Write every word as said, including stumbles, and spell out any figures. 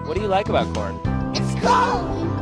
What do you like about corn? It's cold.